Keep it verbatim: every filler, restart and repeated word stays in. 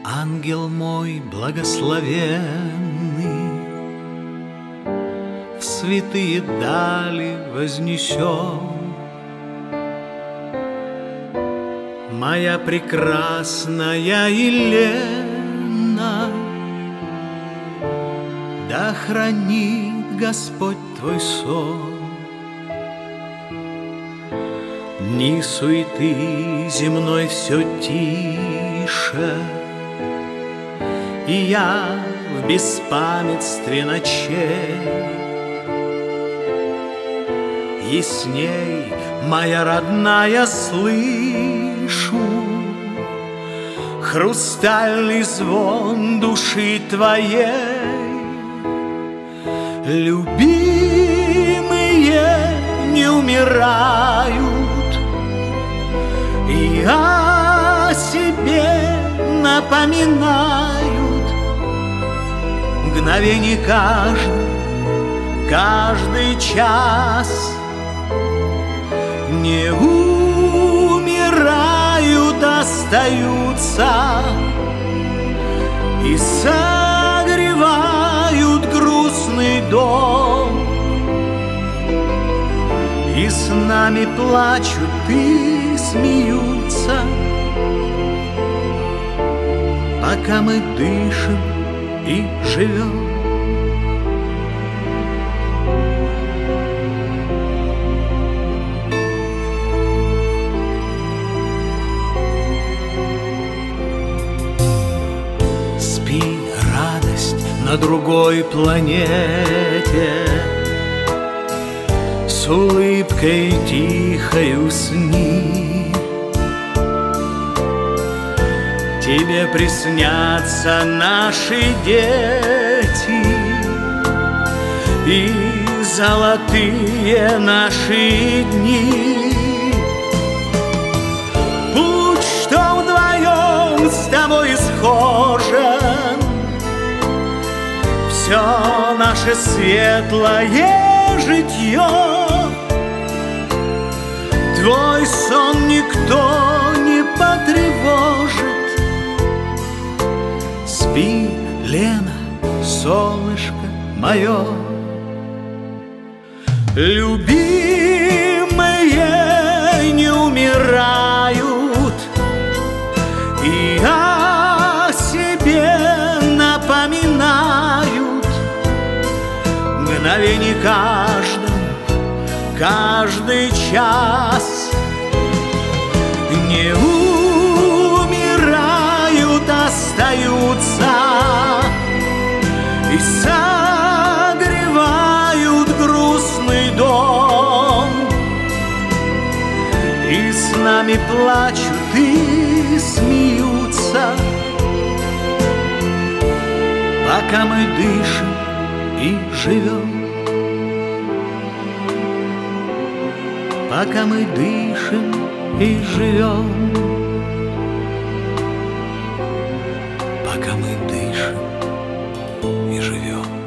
Ангел мой благословенный, в святые дали вознесен. Моя прекрасная Елена, да хранит Господь твой сон. Ни суеты земной все тише, и я в беспамятстве ночей. Ясней, моя родная, слышу хрустальный звон души твоей. Любимые не умирают, и о себе напоминают. Мгновение каждый, каждый час не умирают, остаются и согревают грустный дом. И с нами плачут и смеются, пока мы дышим и живем. Спи, радость, на другой планете, с улыбкой тихой усни. Тебе приснятся наши дети и золотые наши дни. Путь, что вдвоем с тобой схожен, все наше светлое житье. Твой сон никто не потревожит. Спи, Лена, солнышко мое. Любимые не умирают, и о себе напоминают. Мгновение каждым, каждый час не умирают, остаются и согревают грустный дом. И с нами плачут и смеются, пока мы дышим и живем. Пока мы дышим и живем. Пока мы дышим и живем.